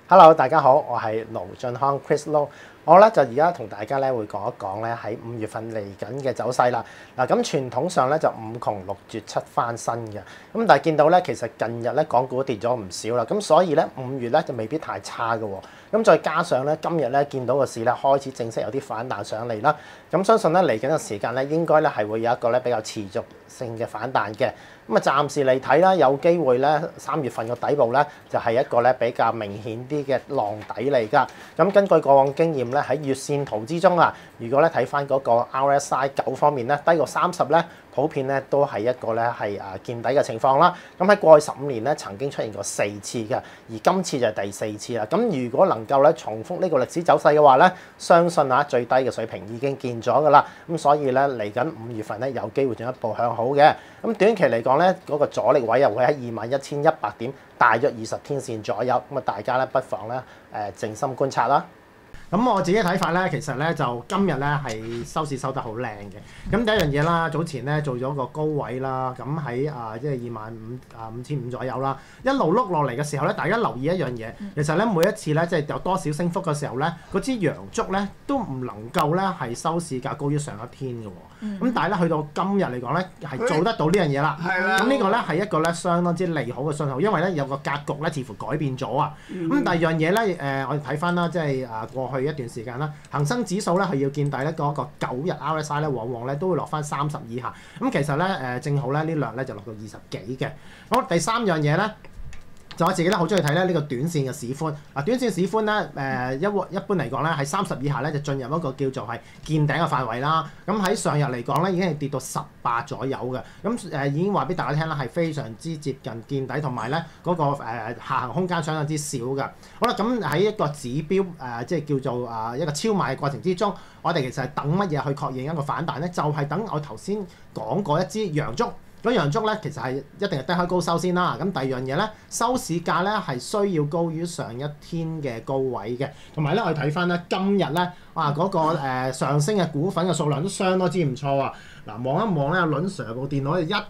Hello， 大家好，我係盧俊康 Chris Lo。我咧就而家同大家咧會講一講咧喺5月份嚟緊嘅走勢啦。嗱，咁傳統上咧就五窮六絕七翻身嘅，咁但係見到咧其實近日咧港股跌咗唔少啦，咁所以咧5月咧就未必太差嘅喎。咁再加上咧今日咧見到個市咧開始正式有啲反彈上嚟啦，咁相信咧嚟緊嘅時間咧應該咧係會有一個咧比較持續性嘅反彈嘅。咁啊，暫時嚟睇啦，有機會咧3月份個底部咧就係一個咧比較明顯啲嘅浪底嚟㗎。咁根據過往經驗咧，喺月線圖之中啊，如果咧睇翻嗰個 RSI 9方面咧低過30咧，普遍咧都係一個咧係見底嘅情況啦。咁喺過去15年咧曾經出現過4次嘅，而今次就係第4次啦。咁如果能夠咧重複呢個歷史走勢嘅話咧，相信最低嘅水平已經見咗㗎啦。咁所以咧嚟緊5月份咧有機會進一步向好嘅。咁短期嚟講咧，嗰個阻力位又會喺21,100點，大約20天線左右。咁啊，大家咧不妨咧靜心觀察啦。咁我自己睇法咧，其實咧就今日咧係收市收得好靚嘅。咁第一樣嘢啦，早前咧做咗個高位啦，咁喺即係25,500左右啦，一路碌落嚟嘅時候咧，大家留意一樣嘢，其實咧每一次咧即係有多少升幅嘅時候咧，嗰支陽燭咧都唔能夠咧係收市價高於上一天嘅喎。咁但係咧去到今日嚟講咧係做得到呢樣嘢啦。咁呢個咧係一個咧相當之利好嘅信號，因為咧有個格局咧似乎改變咗啊。咁第二樣嘢咧我哋睇翻啦，即係過去一段時間啦，恒生指數咧係要見底咧，嗰個9日 RSI 咧往往咧都會落翻30以下。咁其實咧正好咧呢兩咧就落到20幾嘅。好，第三樣嘢咧。就我自己咧好中意睇咧呢個短線嘅市寬。短線市寬咧一般嚟講咧喺30以下咧就進入一個叫做係見頂嘅範圍啦。咁喺上日嚟講咧已經係跌到18左右嘅。咁已經話俾大家聽啦，係非常之接近見底，同埋咧嗰個下行空間相當之少嘅。好啦，咁喺一個指標即係叫做一個超賣嘅過程之中，我哋其實係等乜嘢去確認一個反彈咧？就係等我頭先講過一支陽燭。咁陽燭咧，其實係一定係低開高收先啦。咁第二樣嘢咧，收市價咧係需要高於上一天嘅高位嘅。同埋咧，我哋睇翻咧今日咧，嗰個上升嘅股份嘅數量都相當之唔錯啊！嗱，望一望咧，阿倫 Sir 部電腦係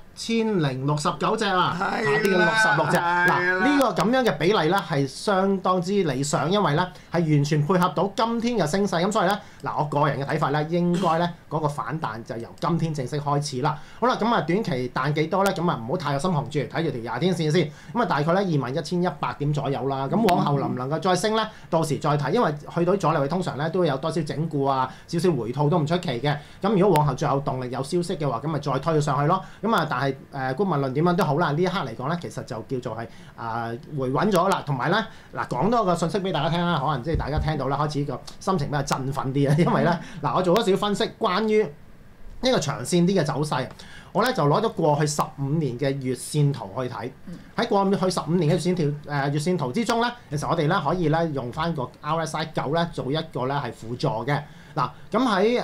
1069隻啊，下跌嘅66隻。嗱，呢個咁樣嘅比例咧係相當之理想，因為咧係完全配合到今天嘅升勢。咁所以咧，我個人嘅睇法咧，應該咧嗰個反彈就由今天正式開始啦。好啦，咁短期彈幾多咧？咁唔好太有心紅住，睇住條20天線先。咁大概咧21,100點左右啦。咁往後能唔能夠再升咧？到時再睇，因為去到阻力位通常咧都會有多少整固少少回吐都唔出奇嘅。咁如果往後最有動力有消息嘅話，咁咪再推佢上去咯。咁但係姑勿論點樣都好啦，呢一刻嚟講咧，其實就叫做係回穩咗啦。同埋咧講多個信息俾大家聽啦，可能即係大家聽到啦，開始個心情比較振奮啲啊。因為咧我做咗少少分析，關於呢個長線啲嘅走勢，我咧就攞咗過去15年嘅月線圖去睇。喺過去15年嘅月線圖之中咧，其實我哋咧可以咧用翻個 RSI 9咧做一個咧係輔助嘅。嗱，咁喺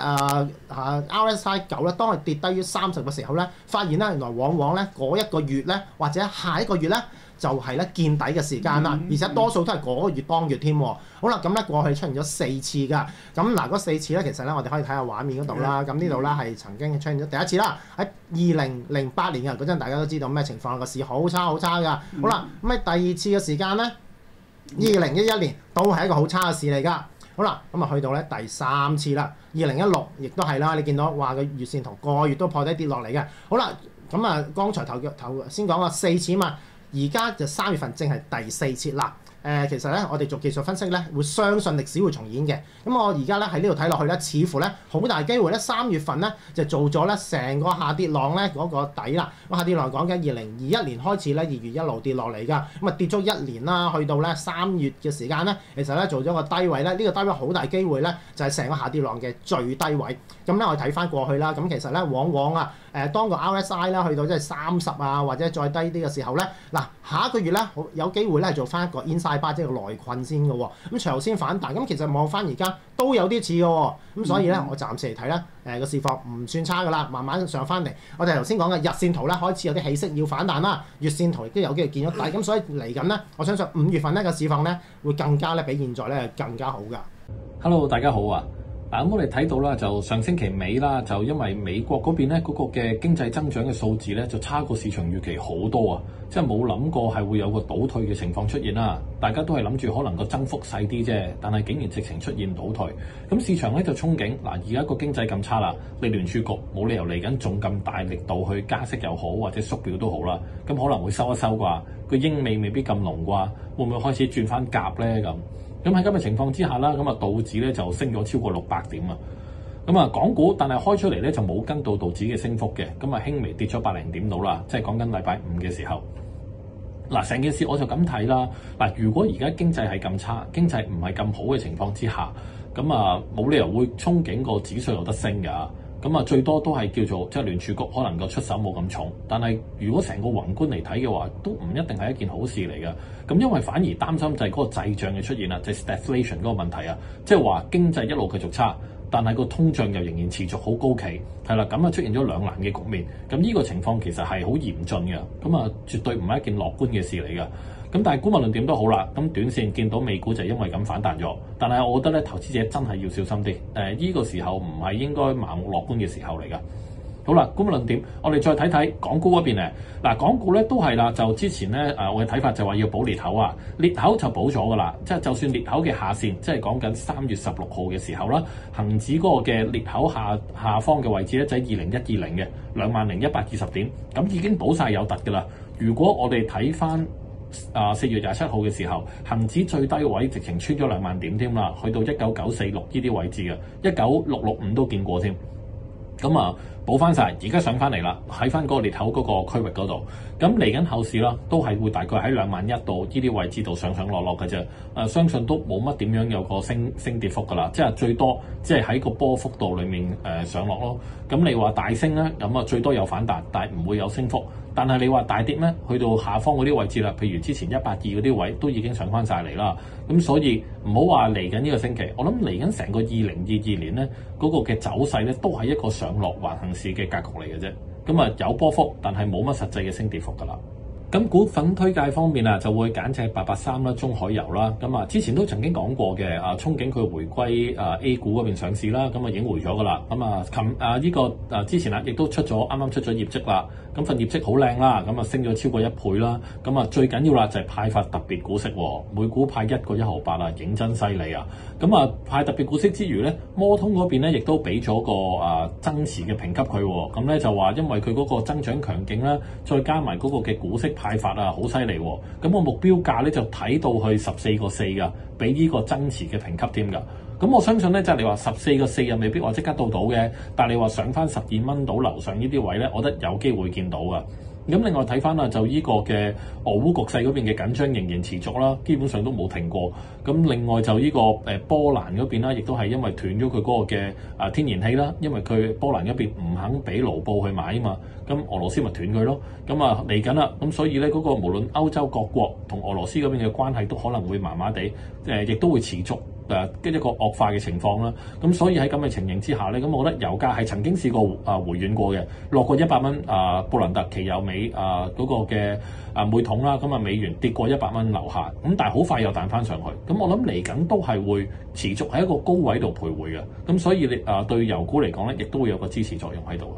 RSI 9咧，當佢跌低於30嘅時候咧，發現咧原來往往咧嗰一個月咧，或者下一個月咧，就係咧見底嘅時間啦，而且多數都係嗰個月當月添。好啦，咁咧過去出現咗4次㗎。咁嗰4次咧，其實咧我哋可以睇下畫面嗰度啦。咁呢度咧係曾經出現咗第一次啦，喺2008年嗰陣，大家都知道咩情況，個市好差㗎。好啦，咁喺第二次嘅時間咧，2011年都係一個好差嘅市嚟㗎。好啦，咁去到咧第3次啦，2016亦都係啦，你見到話個月線圖個月都破底跌落嚟嘅。好啦，咁剛才頭先講過4次嘛，而家就3月份正係第4次啦。其實咧，我哋做技術分析咧，會相信歷史會重演嘅。咁我而家咧喺呢度睇落去咧，似乎咧好大機會咧3月份咧就做咗咧成個下跌浪咧嗰個底啦。咁下跌浪講緊2021年開始咧2月一路跌落嚟㗎，咁跌咗1年啦，去到咧3月嘅時間咧，其實咧做咗個低位咧，呢個低位好大機會咧就係成個下跌浪嘅最低位。咁咧我睇翻過去啦，咁其實咧往往當個 RSI 咧去到即係30或者再低啲嘅時候咧，下一個月咧有機會咧係做翻一個 inside bar 即係個內困先嘅喎。咁隨後先反彈，咁其實望翻而家都有啲似嘅喎。咁所以咧我暫時嚟睇咧個市況唔算差㗎啦，慢慢上翻嚟。我哋頭先講嘅日線圖咧開始有啲起色要反彈啦，月線圖亦都有機會見咗底。咁所以嚟緊咧，我相信5月份咧個市況咧會更加咧比現在咧更加好㗎。 Hello， 大家好啊！咁我哋睇到啦，就上星期尾啦，就因為美國嗰邊咧嗰個嘅經濟增長嘅數字咧就差過市場預期好多啊！ 即係冇諗過係會有個倒退嘅情況出現啦。大家都係諗住可能個增幅細啲啫，但係竟然直情出現倒退。咁市場咧就憧憬嗱，而家個經濟咁差啦，你聯儲局冇理由嚟緊仲咁大力度去加息又好，或者縮表都好啦，咁可能會收一收啩，個英美未必咁濃啩，會唔會開始轉翻鴿咧咁？咁喺今日情況之下啦，咁啊道指咧就升咗超過600點啊。咁啊，港股但係開出嚟咧就冇跟到道指嘅升幅嘅，咁啊輕微跌咗100點到啦，即係講緊禮拜五嘅時候。嗱，成件事我就咁睇啦。嗱，如果而家經濟係咁差，經濟唔係咁好嘅情況之下，咁啊冇理由會憧憬個指數有得升㗎。咁啊最多都係叫做即係聯儲局可能個出手冇咁重，但係如果成個宏觀嚟睇嘅話，都唔一定係一件好事嚟嘅。咁因為反而擔心就係嗰個滯脹嘅出現啦，就係 stagflation 嗰個問題啊，即係話經濟一路繼續差，但係個通脹又仍然持續好高企，係啦，咁啊出現咗兩難嘅局面。咁呢個情況其實係好嚴峻嘅，咁啊絕對唔係一件樂觀嘅事嚟嘅。咁但係估無論點都好啦，咁短線見到美股就因為咁反彈咗，但係我覺得咧投資者真係要小心啲，呢個時候唔係應該盲目樂觀嘅時候嚟㗎。好啦，估無論點，我哋再睇睇港股嗰邊咧。嗱，港股咧都係啦，就之前咧我嘅睇法就話要補裂口啊，裂口就補咗㗎啦，即係就算裂口嘅下線，即係講緊3月16號嘅時候啦，恆指嗰個嘅裂口下方嘅位置咧就喺2010嘅20,120點，咁已經補晒有突㗎啦。如果我哋睇翻4月27號嘅時候，恆指最低位直情穿咗2萬點添啦，去到19946呢啲位置嘅19665都見過添。咁啊補翻晒，而家上翻嚟啦，喺翻嗰個裂口嗰個區域嗰度。咁嚟緊後市啦，都係會大概喺21,000度呢啲位置度上上落落嘅啫。相信都冇乜點樣有個升跌幅噶啦，即係最多即係喺個波幅度裡面上落咯。咁你話大升咧，咁啊最多有反彈，但係唔會有升幅。但係你話大跌咩？去到下方嗰啲位置啦，譬如之前182嗰啲位都已經上翻晒嚟啦。咁所以唔好話嚟緊呢個星期，我諗嚟緊成個2022年咧嗰個嘅走勢咧都係一個上落橫行市嘅格局嚟嘅啫。咁啊有波幅，但係冇乜實際嘅升跌幅㗎啦。咁股份推介方面啊，就會揀隻883啦，中海油啦。咁啊，之前都曾經講過嘅，憧憬佢回歸A 股嗰邊上市啦。咁啊，已經回咗噶啦。咁啊，之前亦都啱啱出咗業績啦。咁份業績好靚啦，咁啊升咗超過1倍啦。咁啊，最緊要啦就係派發特別股息喎，每股派1個1毫8啊，認真犀利啊！咁啊，派特別股息之餘咧，摩通嗰邊咧亦都俾咗個增持嘅評級佢喎。咁咧就話因為佢嗰個增長強勁啦，再加埋嗰個嘅股息派發啊，好犀利喎！咁個目標價咧就睇到去14個4㗎，俾呢個增持嘅評級添㗎。咁我相信咧，即係你話14個4又未必話即刻到嘅，但係你話上翻12蚊到樓上呢啲位咧，我覺得有機會見到㗎。咁另外睇翻啦，就呢個嘅俄烏局勢嗰邊嘅緊張仍然持續啦，基本上都冇停過。咁另外就呢個波蘭嗰邊啦，亦都係因為斷咗佢嗰個嘅天然氣啦，因為佢波蘭嗰邊唔肯俾盧布去買啊嘛，咁俄羅斯咪斷佢咯。咁啊嚟緊啦，咁所以咧嗰個無論歐洲各國同俄羅斯嗰邊嘅關係都可能會麻麻地，亦都會持續一個惡化嘅情況啦。咁所以喺咁嘅情形之下咧，咁我覺得油價係曾經試過回軟過嘅，落過100蚊布蘭特期油美嗰個嘅每桶啦，咁啊美元跌過100蚊樓下，咁但係好快又彈翻上去。咁我諗嚟緊都係會持續喺一個高位度徘徊嘅。咁所以你對油股嚟講咧，亦都會有個支持作用喺度。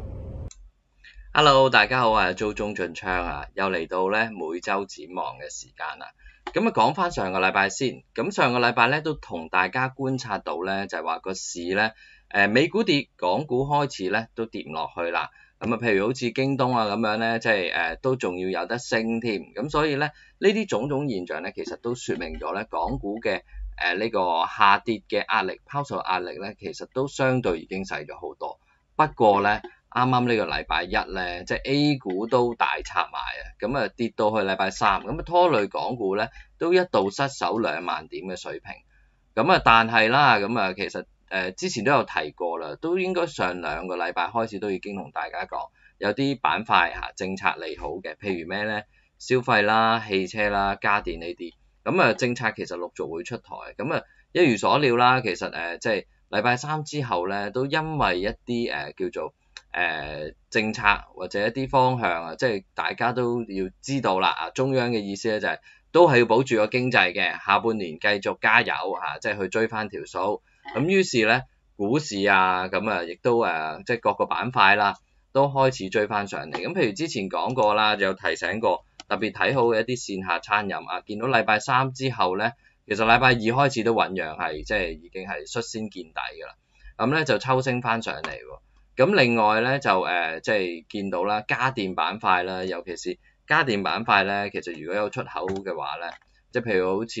Hello， 大家好啊，租中進昌啊，又嚟到咧每周展望嘅時間啦。咁啊，講翻上個禮拜先。咁上個禮拜咧都同大家觀察到咧，就係話個市咧，美股跌，港股開始咧都跌唔落去啦。咁啊，譬如好似京東啊咁樣咧，即係都仲要有得升添。咁所以咧，呢啲種種現象咧，其實都說明咗咧，港股嘅呢個下跌嘅壓力、拋售壓力咧，其實都相對已經細咗好多。不過咧，啱啱呢個禮拜一咧，即係 A 股都大插埋啊，咁啊跌到去禮拜三，咁啊拖累港股咧都一度失守2萬點嘅水平。咁啊，但係啦，咁啊其實之前都有提過啦，都應該上2個禮拜開始都已經同大家講，有啲板塊政策利好嘅，譬如咩咧，消費啦、汽車啦、家電呢啲，咁啊政策其實陸續會出台，咁啊一如所料啦，其實即係禮拜三之後咧，都因為一啲叫做政策或者一啲方向啊，即係大家都要知道啦。中央嘅意思咧就係都係要保住個經濟嘅，下半年繼續加油即係去追翻條數。咁於是咧，股市啊，咁啊亦都即係各個板塊啦，都開始追翻上嚟。咁譬如之前講過啦，有提醒過特別睇好嘅一啲線下餐飲啊，見到禮拜三之後咧，其實禮拜二開始都醖釀係即係已經係率先見底㗎啦。咁咧就抽升翻上嚟喎。咁另外咧就即係見到啦，家電板塊啦，尤其是家電板塊咧，其實如果有出口嘅話咧，即係譬如好似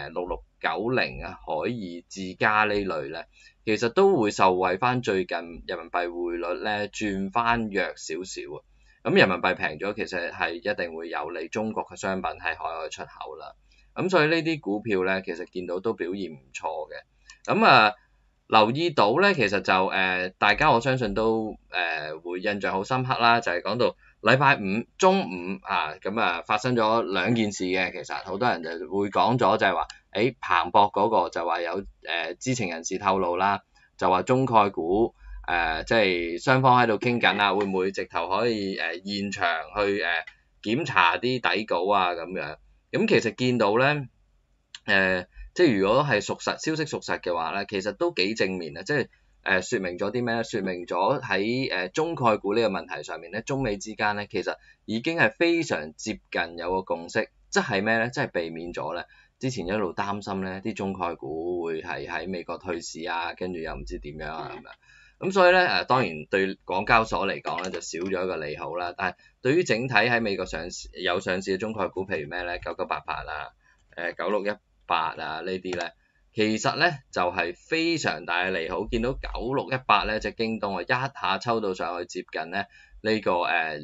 6690啊、海爾智家呢類咧，其實都會受惠翻最近人民幣匯率咧轉翻弱少少啊。咁人民幣平咗，其實係一定會有利中國嘅商品喺海外出口啦。咁所以呢啲股票咧，其實見到都表現唔錯嘅。咁留意到咧，其實就大家我相信都會印象好深刻啦，就係講到禮拜五中午咁發生咗兩件事嘅，其實好多人就會講咗就係話，彭博嗰個就話有知情人士透露啦，就話中概股即係雙方喺度傾緊啦，會唔會直頭可以現場去檢查啲底稿啊咁樣？咁其實見到咧即係如果係消息屬實嘅話咧，其實都幾正面啊！即係説明咗啲咩咧？説明咗喺中概股呢個問題上面咧，中美之間咧其實已經係非常接近有個共識，即係咩咧？即係避免咗咧之前一路擔心咧啲中概股會係喺美國退市啊，跟住又唔知點樣啊咁樣。咁所以咧當然對港交所嚟講咧就少咗一個利好啦，但係對於整體喺美國上市嘅中概股，譬如咩咧9988啊、9618啊呢啲咧，其實咧就係非常大嘅利好。見到9618咧隻京東一下抽到上去接近咧呢個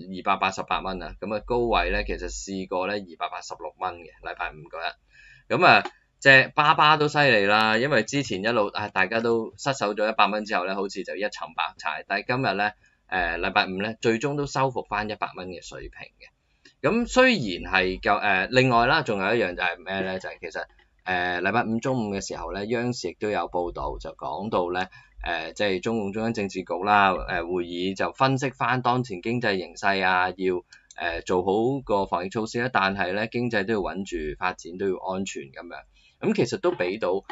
288蚊啊，咁高位咧其實試過咧286蚊嘅禮拜五嗰日。咁隻巴巴都犀利啦，因為之前一路大家都失守咗100蚊之後咧，好似就一沉百踩，但係今日咧禮拜五咧最終都收復翻100蚊嘅水平嘅。咁雖然係另外啦，仲有一樣就係咩咧？就係其實禮拜五中午嘅時候咧，央視亦都有報導，就講到咧即係中共中央政治局啦會議就分析翻當前經濟形勢啊，要做好個防疫措施啦，但係咧經濟都要穩住發展，都要安全咁樣。咁其實都俾到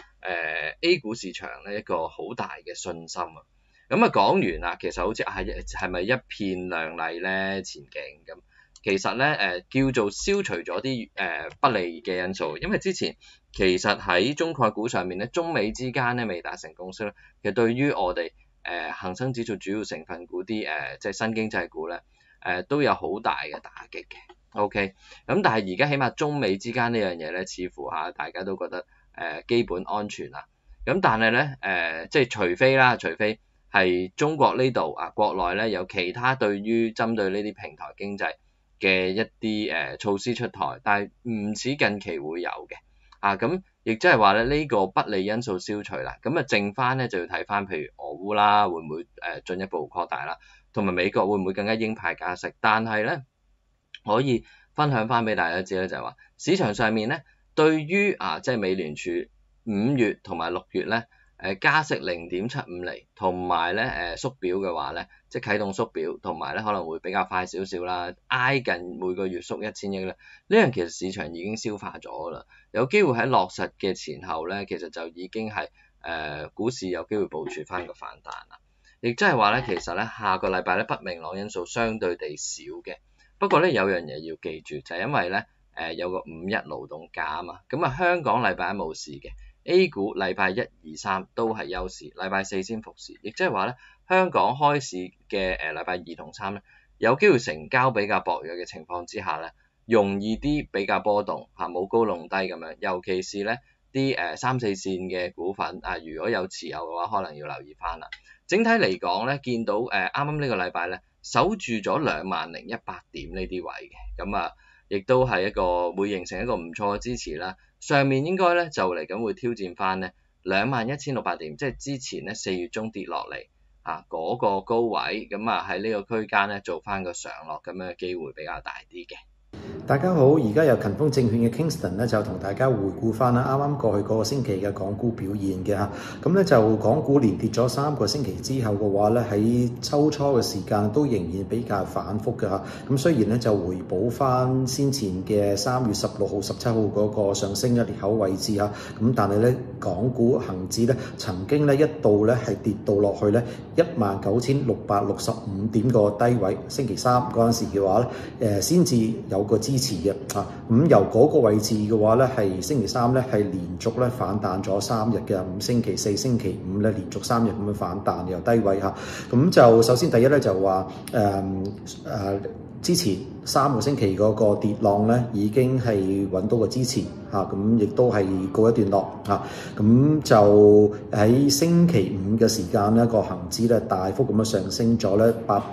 A 股市場咧一個好大嘅信心啊。咁講完啦，其實好似係咪一片亮麗咧前景咁？其實咧叫做消除咗啲不利嘅因素，因為之前其實喺中概股上面咧，中美之間咧未達成共識咧，其實對於我哋恒生指數主要成分股啲即係新經濟股咧都有好大嘅打擊嘅。OK， 咁但係而家起碼中美之間呢樣嘢咧，似乎大家都覺得基本安全啦。咁但係咧即係除非係中國呢度國內咧有其他對於針對呢啲平台經濟嘅一啲措施出台，但係唔似近期會有嘅咁亦即係話咧呢個不利因素消除啦，咁剩翻咧就要睇翻譬如俄烏啦會唔會進一步擴大啦，同埋美國會唔會更加鷹派加息。但係咧可以分享翻俾大家知咧，就係話市場上面咧對於即係美聯儲5月同埋6月咧加息0.75厘，同埋咧縮表嘅話咧，即係啟動縮表，同埋咧可能會比較快少少啦，挨近每個月縮1000億咧，呢樣其實市場已經消化咗啦，有機會喺落實嘅前後咧，其實就已經係股市有機會部署翻個反彈啦。亦即係話咧，其實咧下個禮拜咧不明朗因素相對地少嘅。不過咧有樣嘢要記住，就係因為咧有個5一勞動假啊嘛，咁香港禮拜一冇事嘅。A 股禮拜1、2、3都係休市，禮拜4先復市，亦即係話咧，香港開市嘅禮拜2同3咧，有機會成交比較薄弱嘅情況之下咧，容易啲比較波動冇高弄低咁樣，尤其是咧啲3、4線嘅股份如果有持有嘅話，可能要留意翻啦。整體嚟講咧，見到啱啱呢個禮拜咧，守住咗20,100點呢啲位嘅，咁亦都係一個會形成一個唔錯嘅支持啦。上面應該咧就嚟緊會挑戰翻咧21,600點，即係之前咧4月中跌落嚟嗰個高位，咁喺呢個區間咧做翻個上落咁樣嘅機會比較大啲嘅。 大家好，而家由勤豐證券嘅 Kingston 咧就同大家回顧翻啦，啱啱過去嗰個星期嘅港股表現嘅嚇。咁咧就港股連跌咗3個星期之後嘅話咧，喺週初嘅時間都仍然比較反覆嘅嚇。咁雖然咧就回補翻先前嘅3月16號、17號嗰個上升嘅裂口位置嚇，咁但係咧港股恒指咧曾經咧一度咧係跌到落去咧19,665點個低位。星期三嗰陣時嘅話咧，先至有有個支持嘅啊。咁由嗰個位置嘅話咧，係星期三咧係連續咧反彈咗3日嘅，咁星期四、星期五咧連續3日咁樣反彈由低位嚇。咁就首先第一咧就話之前3個星期嗰個跌浪咧已經係揾到個支持嚇，咁亦都係告一段落嚇。咁就喺星期五嘅時間咧，個恆指咧大幅咁樣上升咗咧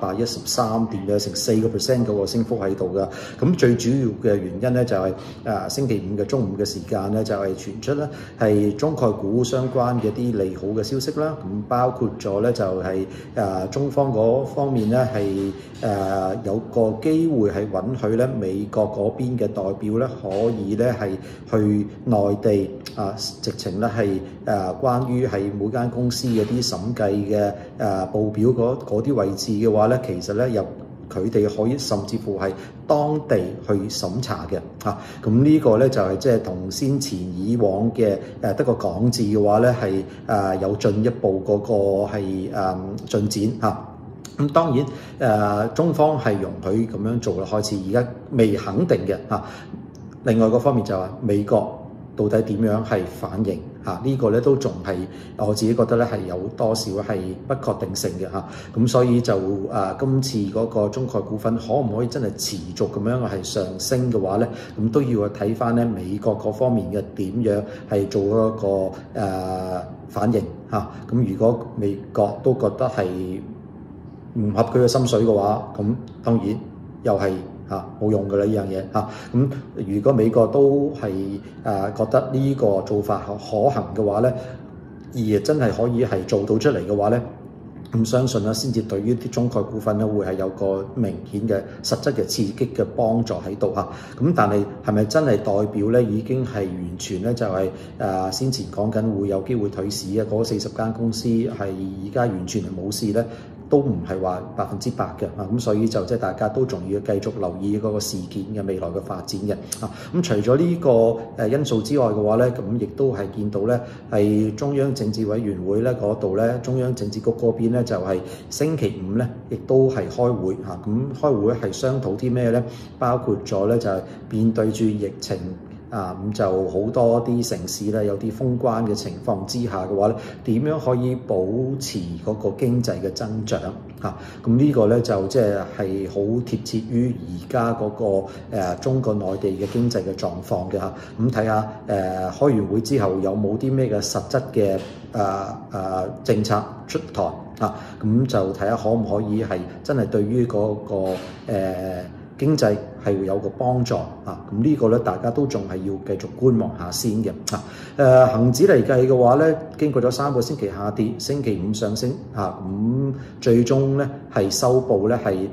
813點嘅，成4% 嗰個升幅喺度㗎。咁最主要嘅原因咧就係星期五嘅中午嘅時間咧就係傳出咧係中概股相關嘅啲利好嘅消息啦。咁包括咗咧就係中方嗰方面咧係有個機會係允許咧美國嗰邊嘅代表咧可以咧係去內地直情咧係關於係每間公司嗰啲審計嘅報表嗰啲位置嘅話咧，其實咧由佢哋可以甚至乎係當地去審查嘅嚇。咁呢個咧就係即係同先前以往嘅得個講字嘅話咧係有進一步嗰個係進展嚇。咁當然中方係容許咁樣做啦，開始而家未肯定嘅嚇。另外個方面就係美國到底點樣係反應嚇？呢個咧都仲係我自己覺得咧係有多少係不確定性嘅嚇。咁所以就今次嗰個中概股份可唔可以真係持續咁樣係上升嘅話咧，咁都要睇翻咧美國嗰方面嘅點樣係做一個反應嚇。咁如果美國都覺得係唔合佢嘅心水嘅話，咁當然又係冇用㗎啦呢樣嘢嚇。咁如果美國都係覺得呢個做法可行嘅話咧，而真係可以係做到出嚟嘅話咧，咁相信咧先至對於啲中概股份咧會係有個明顯嘅實質嘅刺激嘅幫助喺度嚇。咁但係係咪真係代表咧已經係完全咧就係先前講緊會有機會退市嘅嗰40間公司係而家完全係冇事咧？都唔係話100%嘅咁所以就即係大家都仲要繼續留意嗰個事件嘅未來嘅發展嘅咁除咗呢個因素之外嘅話咧，咁亦都係見到咧係中央政治委員會咧嗰度咧，中央政治局嗰邊咧就係星期五咧，亦都係開會咁開會係商討啲咩咧？包括咗咧就係面對住疫情。咁就好多啲城市咧有啲封關嘅情況之下嘅話咧，點樣可以保持嗰個經濟嘅增長嚇？咁呢個咧就即係好貼切於而家嗰個中國內地嘅經濟嘅狀況嘅嚇。咁睇下開完會之後有冇啲咩嘅實質嘅政策出台咁就睇下可唔可以係真係對於嗰個經濟係會有個幫助咁呢個咧大家都仲係要繼續觀望下先嘅恆指嚟計嘅話咧，經過咗3個星期下跌，星期五上升咁最終咧係收報咧係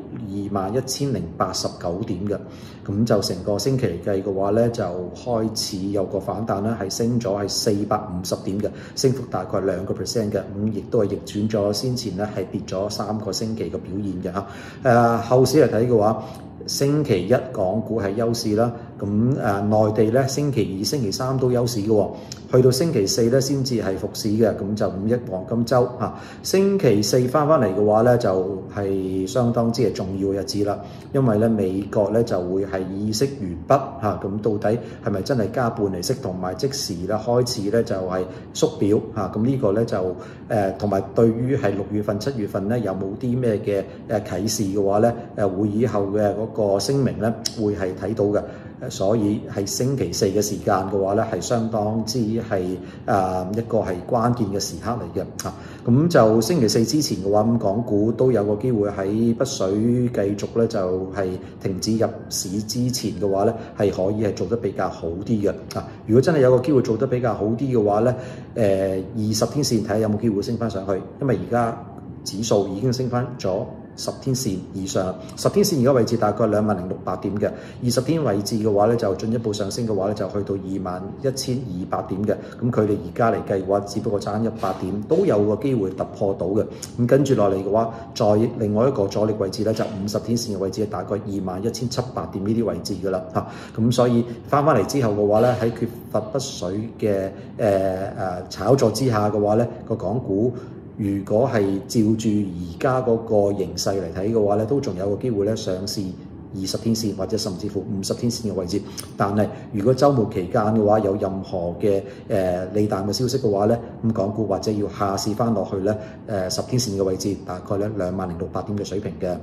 21,089點嘅，咁就成個星期嚟計嘅話咧就開始有個反彈啦，係升咗係450點嘅，升幅大概2%嘅，咁亦都係逆轉咗先前咧係跌咗3個星期嘅表現嘅後市嚟睇嘅話，星期一港股係休市啦，咁內地咧星期二、星期三都休市嘅喎，去到星期四咧先至係復市嘅，咁就5一黃金週星期四翻嚟嘅話咧就係相當之係重要嘅日子啦，因為咧美國咧就會係議息完畢咁到底係咪真係加半釐息，同埋即時咧開始咧就係縮表咁呢個咧就同埋對於係6月份、7月份咧有冇啲咩嘅啟示嘅話咧會議後嘅嗰個聲明咧會係睇到嘅。所以係星期四嘅時間嘅話咧，係相當之係一個係關鍵嘅時刻嚟嘅咁就星期四之前嘅話，咁港股都有個機會喺北水繼續咧就係停止入市之前嘅話咧，係可以係做得比較好啲嘅如果真係有個機會做得比較好啲嘅話咧，20天線睇下有冇機會升翻上去，因為而家指數已經升翻咗10天線以上，10天線而家位置大概20,600點嘅，20天位置嘅話咧就進一步上升嘅話咧就去到21,200點嘅，咁佢哋而家嚟計嘅話，只不過爭100點都有個機會突破到嘅，咁跟住落嚟嘅話，再另外一個阻力位置咧就50天線嘅位置，大概21,700點呢啲位置噶啦咁所以翻嚟之後嘅話咧，喺缺乏北水嘅炒作之下嘅話咧，個港股如果係照住而家嗰個形勢嚟睇嘅話咧，都仲有個機會咧上試 20天線或者甚至乎50天線嘅位置。但係如果週末期間嘅話有任何嘅利淡嘅消息嘅話咧，咁港股或者要下試翻落去咧10天線嘅位置，大概咧20,600點嘅水平嘅。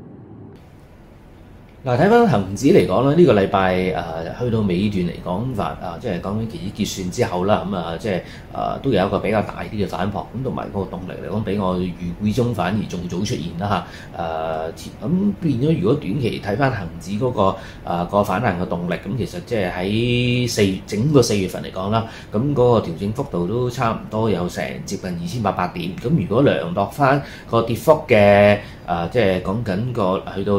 嗱，睇翻恆指嚟講咧，呢個禮拜去到尾段嚟講，即係講緊期指結算之後啦，咁即係都有一個比較大啲嘅反撲，咁同埋嗰個動力嚟講，比我預估中反而仲早出現啦嚇。咁變咗，如果短期睇翻恆指嗰個反彈嘅動力，咁其實即係喺整個4月份嚟講啦，咁嗰個調整幅度都差唔多有成接近2800點。咁如果量度翻個跌幅嘅即係講緊個去到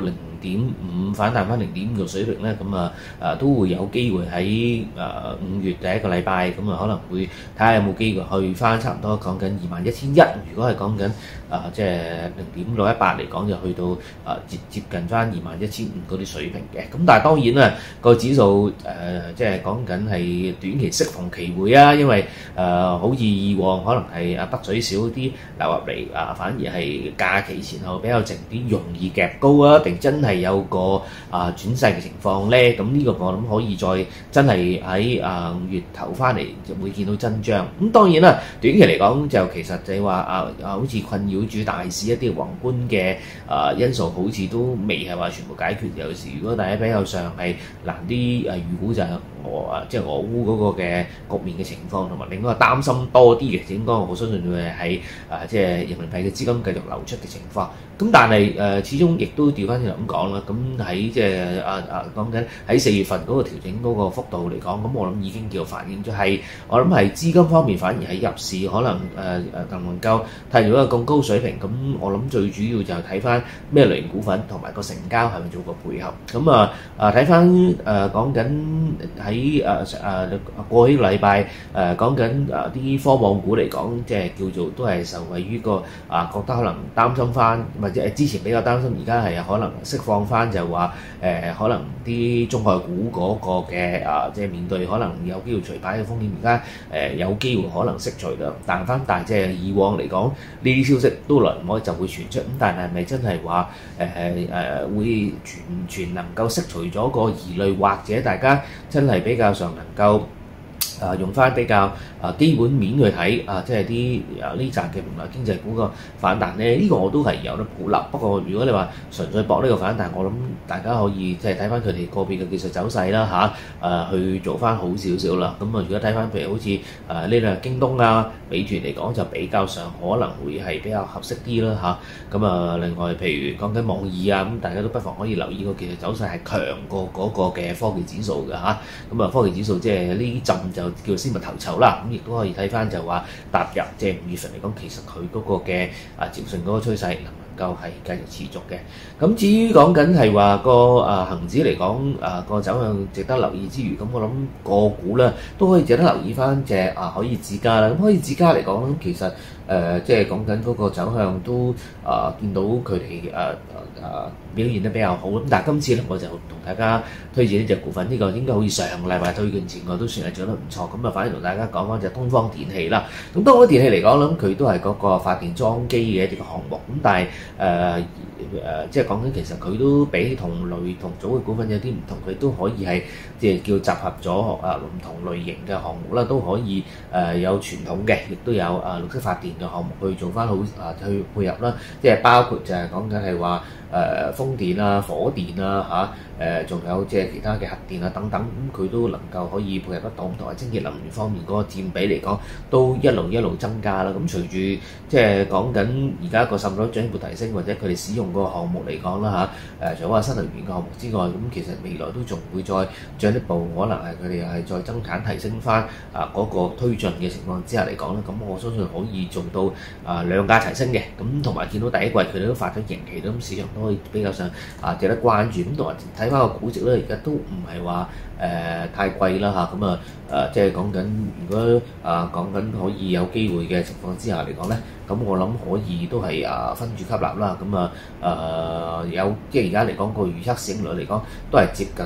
0.5反彈翻0.5個水平咧，咁都會有機會喺5月第一個禮拜，咁可能會睇下有冇機會去翻差唔多講緊21,100。如果係講緊即係0.618嚟講，就去到接近翻21,500嗰啲水平嘅。咁但係當然啦，個指數即係講緊係短期適逢其會啊，因為好似以往可能係北水少啲流入嚟反而係假期前後比較靜啲，容易夾高啊，定真係有個轉勢嘅情況咧？咁呢個我諗可以再真係喺5月頭翻嚟就會見到真章。咁當然啦，短期嚟講就其實就係話好似困擾住大市一啲宏觀嘅因素，好似都未係話全部解決。有時如果大家比較上係難啲預估就係即係俄烏嗰個嘅局面嘅情況，同埋另外擔心多啲嘅，應該我相信會係即係人民幣嘅資金繼續流出嘅情況。咁但係始終亦都調翻轉咁講啦。咁喺即係講緊喺4月份嗰個調整嗰個幅度嚟講，咁我諗已經叫反映咗係我諗係資金方面反而係入市可能能唔能夠睇到一個咁高水平。咁我諗最主要就係睇翻咩類型股份同埋個成交係咪做個配合。咁睇翻講緊喺過去個禮拜講緊啲科網股嚟講，即係叫做都係受惠於個覺得可能擔心翻，或者之前比較擔心，而家係可能釋放翻，就話可能啲中概股嗰個嘅即係面對可能有機會除牌嘅風險，而家有機會可能釋除啦，彈翻。但係即係以往嚟講，呢啲消息都來唔開就會傳出，咁但係咪真係話會全能夠釋除咗個疑慮，或者大家真係比較上能夠用翻比較基本面去睇即係啲呢扎嘅經濟股個反彈咧？呢個我都係有得保留。不過如果你話純粹搏呢個反彈，我諗大家可以即係睇翻佢哋個別嘅技術走勢啦去做翻好少少啦。咁如果睇翻譬如好似呢兩京東美團嚟講，就比較上可能會係比較合適啲啦咁另外譬如講緊網易咁大家都不妨可以留意個技術走勢係強過嗰個嘅科技指數嘅咁科技指數即係呢陣就叫先拔頭籌啦。咁亦都可以睇翻就話踏入即係5月份嚟講，其實佢嗰個嘅朝聖嗰個趨勢能夠係繼續持續嘅。咁至於講緊係話個恆指嚟講個走向值得留意之餘，咁我諗個股咧都可以值得留意翻隻海爾智家啦。咁海爾智家嚟講，其實即係講緊嗰個走向都見到佢哋表現得比較好。咁但係今次咧，我就同大家推薦呢隻股份，呢個應該好似上個禮拜推薦前我都算係做得唔錯。咁反而同大家講翻隻東方電器啦。咁東方電器嚟講，諗佢都係嗰個發電裝機嘅一啲項目。咁但係即係講緊其實佢都比同類同組嘅股份有啲唔同，佢都可以係即係叫集合咗唔同類型嘅項目啦，都可以有傳統嘅，亦都有綠色發電嘅項目去做翻好去配合啦。即係包括就係講緊係話風電火電仲有即係其他嘅核電等等，咁佢都能夠可以配合得到，同埋清潔能源方面嗰個佔比嚟講都一路增加啦。咁隨住即係講緊而家個滲率進一步提升，或者佢哋使用嗰個項目嚟講啦除咗話新能源嘅項目之外，咁其實未來都仲會再進一步，可能係佢哋係再增產提升翻嗰個推進嘅情況之下嚟講咧，咁我相信可以做到兩價齊升嘅。咁同埋見到第一季佢哋都發咗盈喜，咁市場都可以比較上值得關注。咁同埋睇翻個估值咧，而家都唔係話太貴啦咁即係講緊如果講緊可以有機會嘅情況之下嚟講咧，咁我諗可以都係分住吸納啦。咁有即係而家嚟講個預測市盈率嚟講都係接近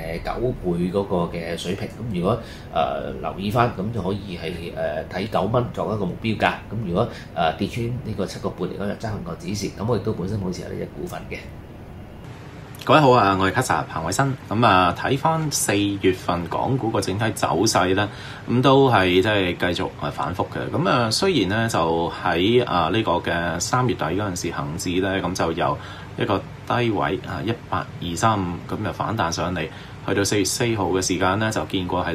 9倍嗰個嘅水平。咁如果留意翻，咁就可以係睇9蚊作一個目標價。咁如果跌穿呢個7個半嚟講，就執行個止蝕。咁我亦都本身好似有呢隻股份嘅。 各位好啊，我係 Kasa 彭偉新。咁啊，睇翻4月份港股個整體走勢咧，咁都係即係繼續反覆嘅。咁啊，雖然咧就喺呢個嘅3月底嗰陣時，恒指咧咁就由一個低位18235咁就反彈上嚟，去到4月4號嘅時間咧就見過係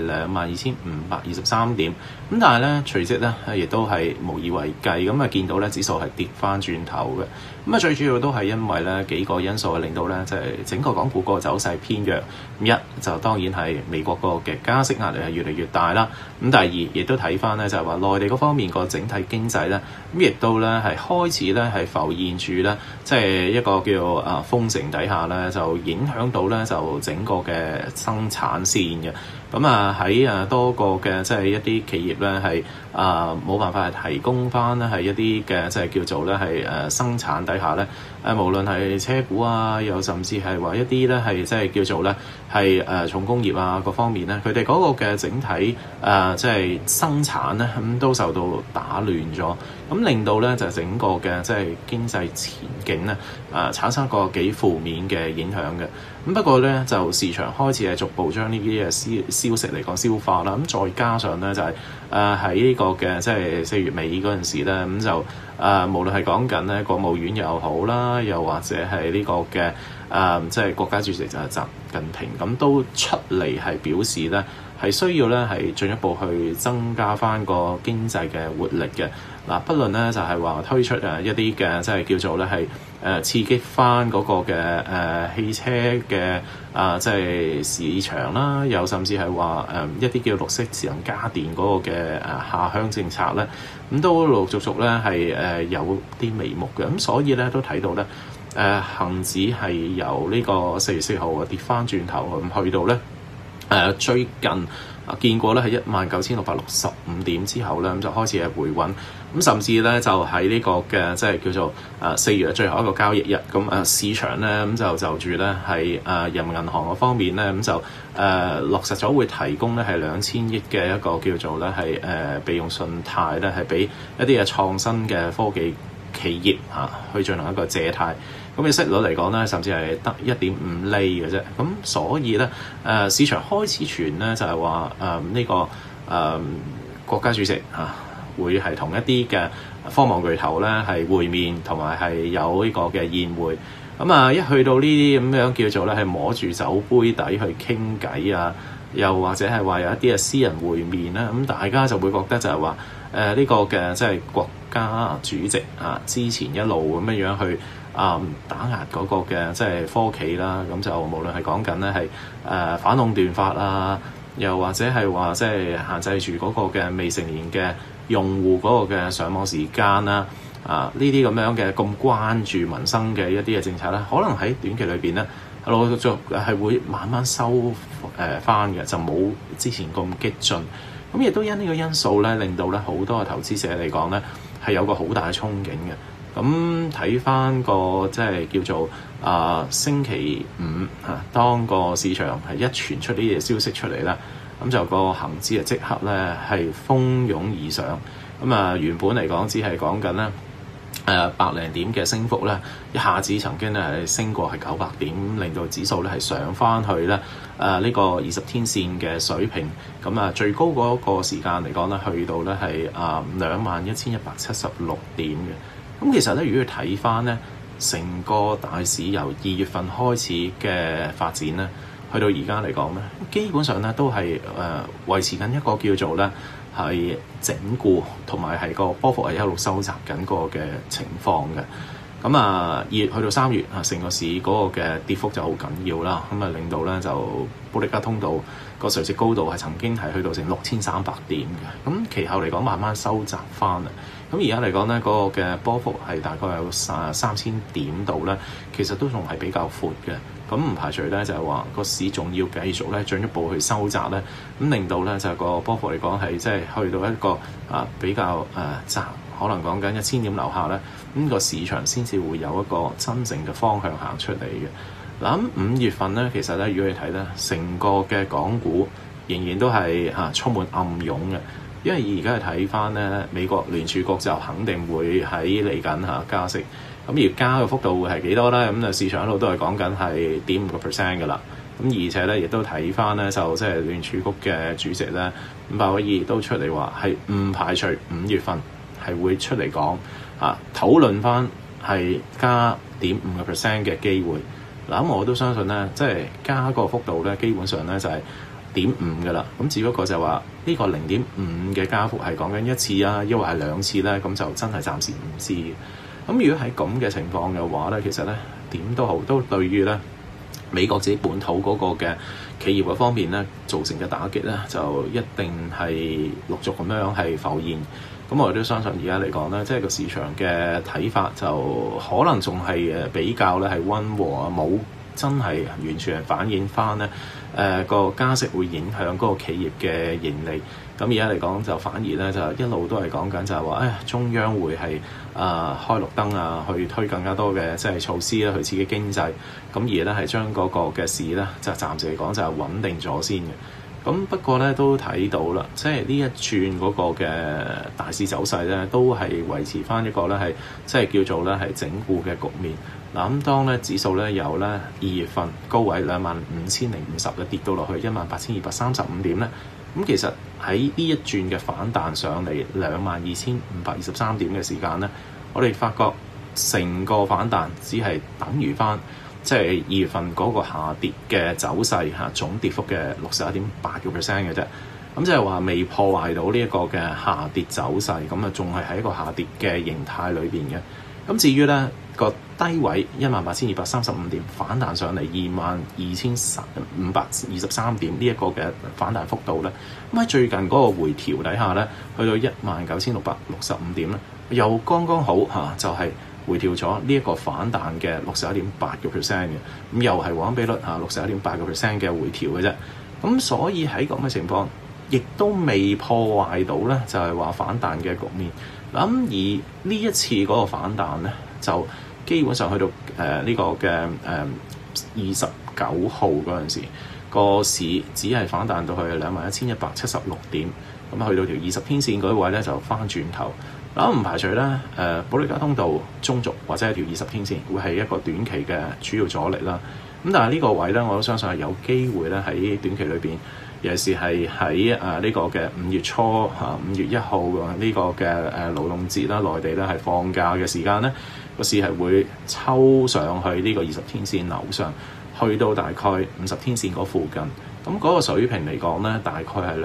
22,523點。咁但係咧隨即咧亦都係無以為繼，咁啊見到咧指數係跌翻轉頭嘅。咁啊最主要都係因為咧幾個因素令到咧即係整個港股個走勢偏弱。一就當然係美國個嘅加息壓力係越嚟越大啦。咁第二亦都睇翻咧就係話內地嗰方面個整體經濟咧，咁亦都咧係開始咧係浮現住咧即係一個叫封城底下咧就影響到咧就整個嘅生產線嘅。咁啊喺多個嘅即係一啲企業咧係冇辦法係提供翻咧係一啲嘅即係叫做咧係生產底下咧無論係車股啊，又甚至係話一啲咧係即係叫做咧係重工業啊各方面咧，佢哋嗰個嘅整體即係生產咧咁都受到打亂咗，咁令到咧就整個嘅即係經濟前景咧產生個幾負面嘅影響嘅。咁不過咧就市場開始係逐步將呢啲嘅消息嚟講消化啦。咁再加上咧就係喺呢個嘅即係4月尾嗰陣時咧，咁就無論係講緊咧國務院又好啦，又或者係呢個嘅即係國家主席就係習近平咁都出嚟係表示咧係需要咧係進一步去增加翻個經濟嘅活力嘅。嗱，不論咧就係話推出一啲嘅即係叫做咧係刺激翻嗰個嘅汽車嘅即係市場啦，又甚至係話一啲叫綠色智能家電嗰個嘅下鄉政策咧，咁都陸陸續續咧係有啲眉目嘅。咁所以咧都睇到咧恆指係由呢個4月4號跌翻轉頭去到咧最近見過咧係19,665點之後咧，咁就開始係回穩。咁甚至咧就喺呢個嘅即係叫做4月最後一個交易日，咁市場咧咁就住咧係人民銀行嗰方面咧咁就落實咗會提供咧係2000億嘅一個叫做咧係備用信貸咧係俾一啲嘅創新嘅科技企業去進行一個借貸。咁嘅息率嚟講咧，甚至係得1.5厘嘅啫。咁所以咧，市場開始傳咧就係話呢個國家主席會係同一啲嘅科網巨頭咧係會面，同埋係有呢個嘅宴會。咁一去到呢啲咁樣叫做咧係摸住酒杯底去傾偈啊，又或者係話有一啲嘅私人會面啦，咁大家就會覺得就係話呢個嘅即係國家主席之前一路咁樣去打壓嗰個嘅即係科企啦，咁就無論係講緊咧係反壟斷法啊，又或者係話即係限制住嗰個嘅未成年嘅用戶嗰個嘅上網時間啦，呢啲咁樣嘅咁關注民生嘅一啲嘅政策咧，可能喺短期裏邊咧陸陸續續係會慢慢收翻嘅，就冇之前咁激進。咁亦都因呢個因素咧，令到咧好多嘅投資者嚟講咧係有個好大嘅憧憬嘅。咁睇翻個即係叫做星期五當個市場係一傳出呢啲消息出嚟啦，咁就個恆指即刻咧係蜂擁而上。咁原本嚟講只係講緊咧百零點嘅升幅咧，一下子曾經咧係升過係900點，令到指數咧係上翻去咧呢個20天線嘅水平。咁最高嗰個時間嚟講咧，去到咧係21,176點嘅。咁其實咧，如果要睇翻咧，成個大市由2月份開始嘅發展咧，去到而家嚟講咧，基本上咧都係維持緊一個叫做咧係整固，同埋係個波幅係一路收窄緊個嘅情況嘅。咁2月去到3月成個市嗰個嘅跌幅就好緊要啦。咁令到咧就保力加通道個垂直高度係曾經係去到成6300點嘅。咁其後嚟講慢慢收窄翻啦。咁而家嚟講咧，嗰個嘅波幅係大概有3000點度咧，其實都仲係比較闊嘅。咁唔排除咧就係話個市仲要繼續咧進一步去收窄咧，咁令到咧就係個波幅嚟講係即係去到一個比較窄，可能講緊1000點樓下咧，咁個市場先至會有一個真正嘅方向行出嚟嘅。嗱，咁5月份咧，其實咧如果你睇咧，成個嘅港股仍然都係充滿暗湧嘅。 因為而家係睇翻咧，美國聯儲局就肯定會喺嚟緊加息，咁而加嘅幅度會係幾多咧？咁就市場一路都係講緊係0.5% 㗎啦。咁而且咧，亦都睇翻咧，就即係聯儲局嘅主席咧，鮑威爾都出嚟話係唔排除5月份係會出嚟講討論翻係加0.5% 嘅機會。嗱，咁我都相信咧，即係加個幅度咧，基本上咧就係0.5㗎啦。咁只不過就話呢個0.5嘅加幅係講緊一次啊，抑或係2次咧，咁就真係暫時唔知嘅。咁如果喺咁嘅情況嘅話咧，其實咧點都好，都對於咧美國自己本土嗰個嘅企業嘅方面咧，造成嘅打擊咧，就一定係陸續咁樣係浮現。咁我哋都相信而家嚟講咧，即係個市場嘅睇法就可能仲係比較咧係溫和啊，冇真係完全係反映翻咧個加息會影響嗰個企業嘅盈利。咁而家嚟講就反而咧就一路都係講緊就係話，中央會係開綠燈啊，去推更加多嘅即係措施啦，去刺激經濟。咁而咧係將嗰個嘅市咧就暫時嚟講就係穩定咗先嘅。咁不過咧都睇到啦，即係呢一轉嗰個嘅大市走勢咧，都係維持翻一個咧係即係叫做咧係整固嘅局面。嗱，咁當咧指數咧由咧2月份高位25,050咧跌到落去18,235點咧，咁其實喺呢一轉嘅反彈上嚟22,523點嘅時間咧，我哋發覺成個反彈只係等於翻即係2月份嗰個下跌嘅走勢總跌幅嘅61.8% 嘅啫。咁即係話未破壞到呢一個嘅下跌走勢，咁啊仲係喺一個下跌嘅形態裏邊嘅。咁至於咧個低位18,235點反彈上嚟22,523點呢一個嘅反彈幅度咧，咁喺最近嗰個回調底下咧，去到19,665點咧，又剛剛好就係回調咗呢一個反彈嘅61.8% 嘅，咁又係黃金比率61.8% 嘅回調嘅啫。咁所以喺咁嘅情況，亦都未破壞到咧，就係話反彈嘅局面。咁而呢一次嗰個反彈咧，就基本上去到呢個嘅29號嗰陣時，個市只係反彈到去21,176點，咁去到條20天線嗰位咧就翻轉頭。嗱，唔排除咧保利加通道中軸或者係條20天線會係一個短期嘅主要阻力啦。咁但係呢個位咧，我都相信係有機會咧喺短期裏邊，尤其是係喺呢個嘅5月初5月1號呢個嘅勞動節啦，內地咧係放假嘅時間咧，個市係會抽上去呢個20天線樓上，去到大概50天線嗰附近。咁嗰個水平嚟講咧，大概係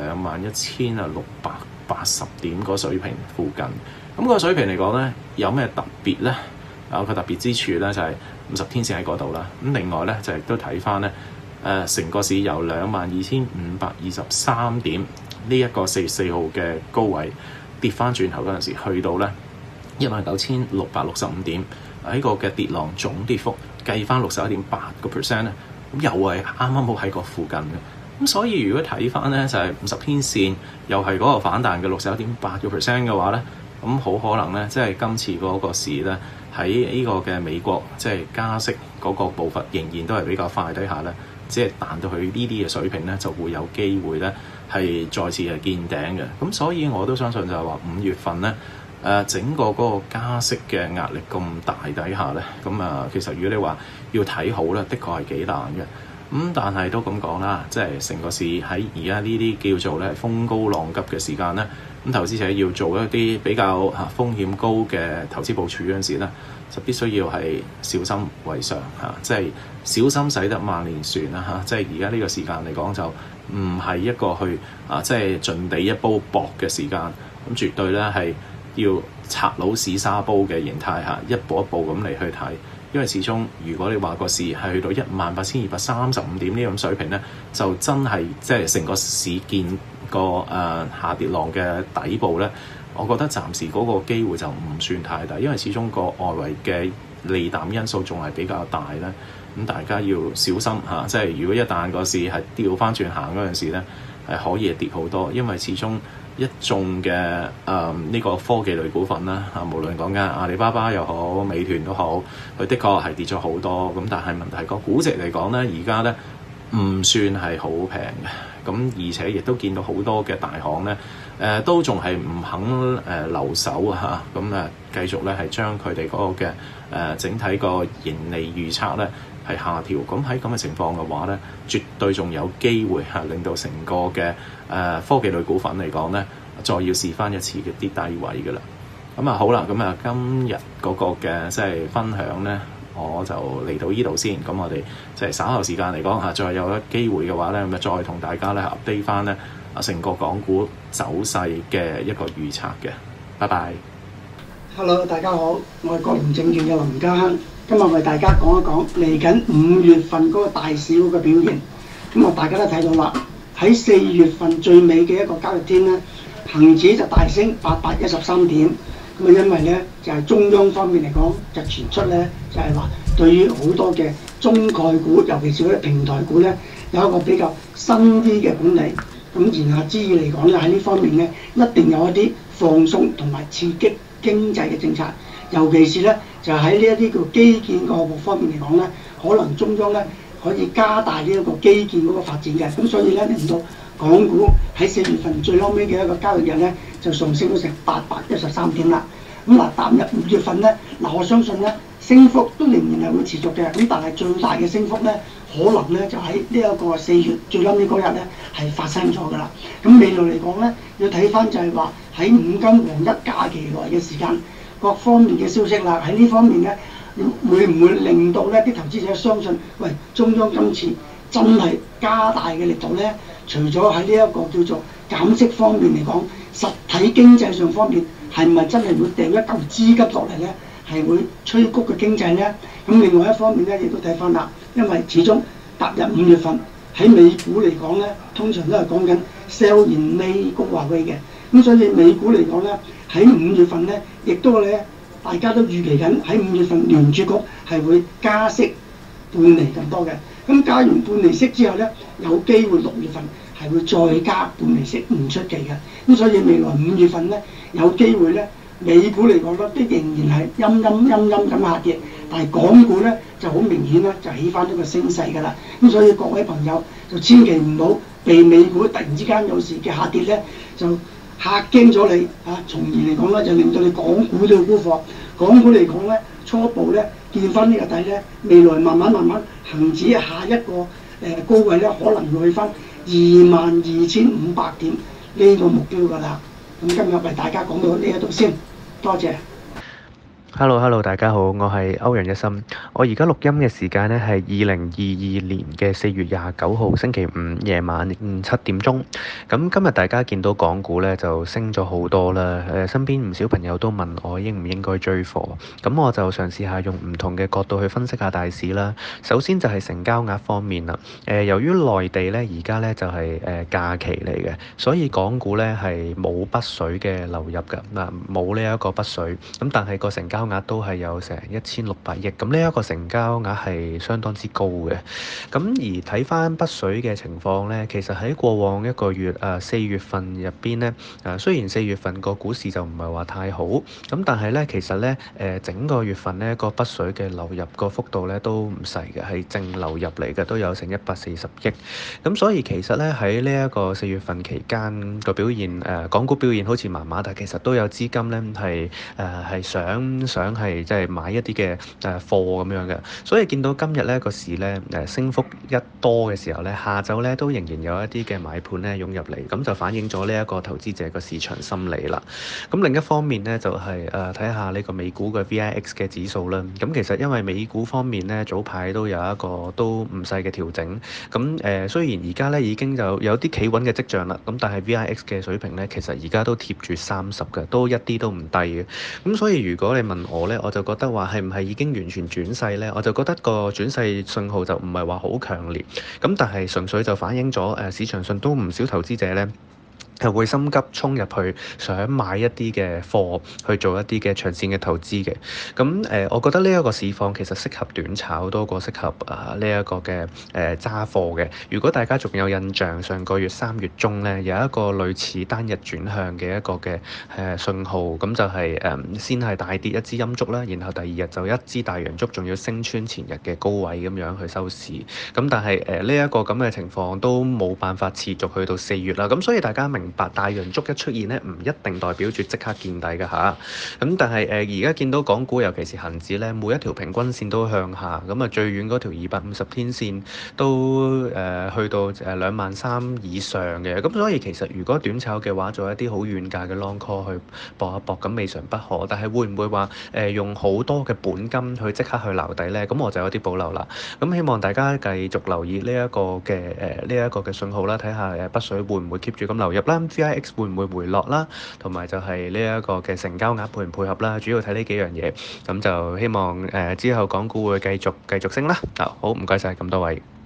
21,680點嗰水平附近。咁個水平嚟講咧，有咩特別咧？有個特別之處咧，就係50天線喺嗰度啦。咁另外咧，就亦都睇翻咧，成個市由22,523點呢一個4月4號嘅高位跌翻轉頭嗰陣時，去到咧19,665點，喺個嘅跌浪總跌幅計翻61.8% 咧，咁又係啱啱好喺個附近嘅。咁所以如果睇翻咧，就係50天線又係嗰個反彈嘅61.8% 嘅話咧，咁好可能咧，即係今次嗰個市咧喺呢個嘅美國即係加息嗰個步伐仍然都係比較快底下咧，即係彈到去呢啲嘅水平咧，就會有機會咧係再次係見頂嘅。咁所以我都相信就係話5月份咧，整個嗰個加息嘅壓力咁大底下咧，咁其實如果你話要睇好咧，的確係幾難嘅。咁但係都咁講啦，即係成個市喺而家呢啲叫做咧風高浪急嘅時間咧，咁投資者要做一啲比較風險高嘅投資部署嗰陣時咧，就必須要係小心為上即係小心駛得萬年船啦即係而家呢個時間嚟講就唔係一個去即係盡地一煲搏嘅時間，咁絕對咧係要拆佬屎沙煲嘅形態一步一步咁嚟去睇。因為始終如果你話個市係去到18,235點呢種水平咧，就真係即係成個市見個下跌浪嘅底部咧，我覺得暫時嗰個機會就唔算太大，因為始終個外圍嘅利淡因素仲係比較大咧。咁大家要小心即係如果一旦個市係調翻轉行嗰陣時咧，係可以係跌好多，因為始終一眾嘅呢個科技類股份啦無論講緊阿里巴巴又好，美團都好，佢的確係跌咗好多。咁但係問題個估值嚟講咧，而家咧唔算係好平嘅。咁而且亦都見到好多嘅大行咧，都仲係唔肯留守啊嚇，咁繼續咧係將佢哋嗰個嘅整體個盈利預測咧係下調。咁喺咁嘅情況嘅話咧，絕對仲有機會令到成個嘅科技類股份嚟講咧，再要試翻一次嘅啲低位㗎啦。咁好啦，咁今日嗰個嘅即係分享咧，我就嚟到呢度先。咁我哋即係稍後時間嚟講再有一機會嘅話咧，咁再同大家咧 update 翻咧成個港股走勢嘅一個預測嘅。拜拜。 Hello， 大家好，我係國聯證券嘅林家亨，今日為大家講一講嚟緊5月份嗰個大市嗰個表現。咁大家都睇到啦，喺4月份最尾嘅一個交易天咧，恒指就大升813點。咁因為咧就係中央方面嚟講，就傳出咧就係話對於好多嘅中概股，尤其是嗰啲平台股咧，有一個比較新啲嘅管理。咁言下之意嚟講咧，喺呢方面咧，一定有一啲放鬆同埋刺激經濟嘅政策，尤其是咧就喺呢一啲叫基建項目方面嚟講咧，可能中央咧可以加大呢一個基建嗰個發展嘅。咁所以咧令到港股喺4月份最後尾嘅一個交易日咧，就上升咗成813點啦。咁踏入5月份咧，我相信咧升幅都仍然係會持續嘅。咁但係最大嘅升幅咧，可能咧就喺呢一個4月最後尾嗰日咧係發生咗㗎啦。咁未來嚟講咧，要睇翻就係話喺5金黃一假期內嘅時間，各方面嘅消息啦，喺呢方面咧會唔會令到咧啲投資者相信，喂，中央今次真係加大嘅力度咧？除咗喺呢一個叫做減息方面嚟講，實體經濟上方面係咪真係會掉一嚿資金落嚟咧？係會催谷嘅經濟咧？咁另外一方面咧，亦都睇翻啦，因為始終踏入5月份喺美股嚟講咧，通常都係講緊 sell in May go away 嘅。咁所以美股嚟講咧，喺5月份咧，亦都咧大家都預期緊喺5月份聯儲局係會加息半釐咁多嘅。咁加完半釐息之後咧，有機會6月份係會再加半釐息，唔出奇嘅。咁所以未來5月份咧，有機會咧，美股嚟講咧，都仍然係陰咁下跌，但係港股咧就好明顯啦，就起翻呢個升勢㗎啦。咁所以各位朋友就千祈唔好被美股突然之間有時嘅下跌咧，就嚇驚咗你啊！從而嚟講咧，就令到你港股都要沽貨。港股嚟講咧，初步咧見翻呢個底咧，未來慢慢恆指下一個高位咧，可能會去翻22,500點呢個目標㗎啦。咁今日為大家講到呢一度先，多謝。 Hello， 大家好，我係歐陽一心。我而家錄音嘅時間呢係2022年嘅4月29號星期五夜晚7點鐘。咁今日大家見到港股呢就升咗好多啦。身邊唔少朋友都問我應唔應該追貨，咁我就嘗試下用唔同嘅角度去分析下大市啦。首先就係成交額方面啦。由於內地呢而家呢就係假期嚟嘅，所以港股呢係冇北水嘅流入㗎。嗱，冇呢一個北水，咁但係個成交額都係有成1600億，咁呢一個成交額係相當之高嘅。咁而睇翻北水嘅情況呢，其實喺過往一個月4月份入邊呢，雖然4月份個股市就唔係話太好，咁但係呢，其實呢整個月份呢個北水嘅流入個幅度呢都唔細嘅，係淨流入嚟嘅都有成140億。咁所以其實呢，喺呢一個4月份期間個表現，港股表現好似麻麻，但其實都有資金呢係想係即係買一啲嘅貨咁樣嘅，所以見到今日呢個市呢升幅一多嘅時候呢，下晝呢都仍然有一啲嘅買盤呢湧入嚟，咁就反映咗呢一個投資者個市場心理啦。咁另一方面呢，就係睇下呢個美股嘅 VIX 嘅指數啦。咁其實因為美股方面呢，早排都有一個都唔細嘅調整，咁雖然而家呢已經就有啲企穩嘅跡象啦，咁但係 VIX 嘅水平呢，其實而家都貼住30嘅，都一啲都唔低嘅。咁所以如果你問我呢，我就覺得話係唔係已經完全轉勢呢？我就覺得個轉勢信號就唔係話好強烈，咁但係純粹就反映咗市場上都唔少投資者呢係會心急衝入去想買一啲嘅貨去做一啲嘅長線嘅投資嘅。咁我覺得呢一個市況其實適合短炒多過適合呢一個嘅揸貨嘅。如果大家仲有印象，上個月3月中咧有一個類似單日轉向嘅一個嘅信號，咁就係先係大跌一支陰燭啦，然後第二日就一支大陽燭，仲要升穿前日嘅高位咁樣去收市。咁但係呢一個咁嘅情況都冇辦法持續去到4月啦。咁所以大家明白大陽燭一出現咧，唔一定代表住即刻見底嘅嚇。咁但係而家見到港股尤其是恆指咧，每一條平均線都向下，咁啊最遠嗰條250天線都去到23,000以上嘅。咁所以其實如果短炒嘅話，做一啲好遠價嘅 long call 去搏一搏，咁未嘗不可。但係會唔會話用好多嘅本金去即刻去撈底咧？咁我就有啲保留啦。咁希望大家繼續留意呢一個嘅信號啦，睇下北水會唔會 keep 住咁流入啦 ，VIX 會唔會回落啦，同埋就係呢一個嘅成交額配唔配合啦，主要睇呢幾樣嘢。咁就希望之後港股會繼續升啦。好，唔該晒咁多位。